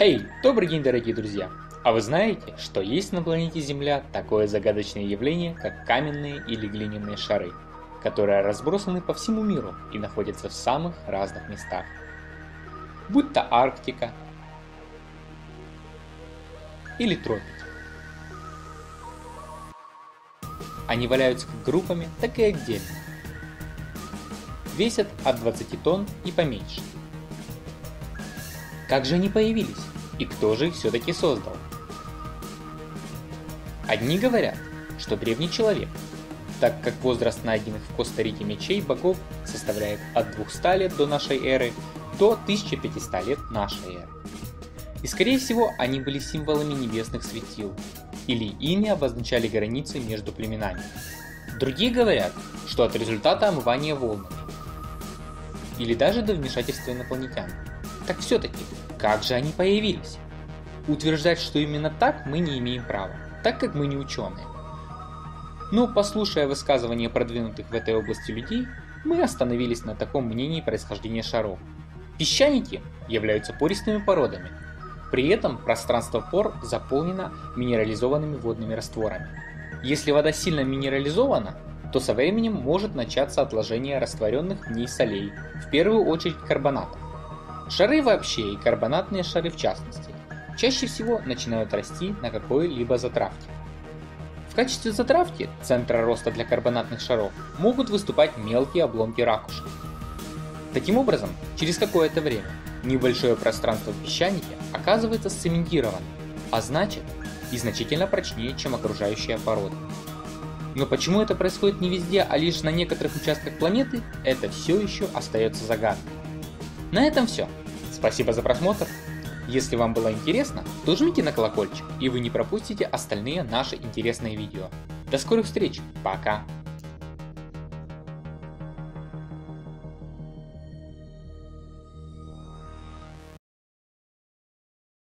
Хей, добрый день, дорогие друзья! А вы знаете, что есть на планете Земля такое загадочное явление, как каменные или глиняные шары, которые разбросаны по всему миру и находятся в самых разных местах. Будь то Арктика или тропики. Они валяются как группами, так и отдельно. Весят от 20 тонн и поменьше. Как же они появились? И кто же их все-таки создал? Одни говорят, что древний человек, так как возраст найденных в Коста-Рике мечей богов составляет от 200 лет до нашей эры до 1500 лет нашей эры. И скорее всего они были символами небесных светил, или ими обозначали границы между племенами. Другие говорят, что от результата омывания волнами, или даже до вмешательства инопланетян. Так все-таки, как же они появились? Утверждать, что именно так, мы не имеем права, так как мы не ученые. Но, послушая высказывания продвинутых в этой области людей, мы остановились на таком мнении происхождения шаров. Песчаники являются пористыми породами. При этом пространство пор заполнено минерализованными водными растворами. Если вода сильно минерализована, то со временем может начаться отложение растворенных в ней солей, в первую очередь карбонатов. Шары вообще и карбонатные шары в частности чаще всего начинают расти на какой-либо затравке. В качестве затравки центра роста для карбонатных шаров могут выступать мелкие обломки ракушек. Таким образом, через какое-то время небольшое пространство в песчанике оказывается сцементированным, а значит и значительно прочнее, чем окружающая порода. Но почему это происходит не везде, а лишь на некоторых участках планеты, это все еще остается загадкой. На этом все. Спасибо за просмотр. Если вам было интересно, то жмите на колокольчик, и вы не пропустите остальные наши интересные видео. До скорых встреч. Пока.